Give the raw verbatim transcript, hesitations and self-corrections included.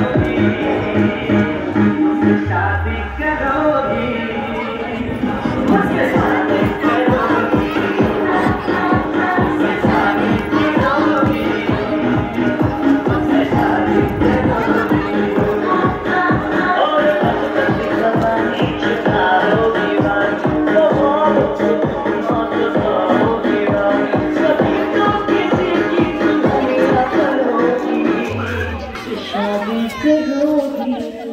शादी करोगी मुझसे शादी करोगी मुझसे शादी करोगी मुझसे शादी करोगी और बचपन की जवानी चुकाओगी वाली तो बोलो मौत होगी वाली सभी तो किसी की तुम करोगी शादी करोगी।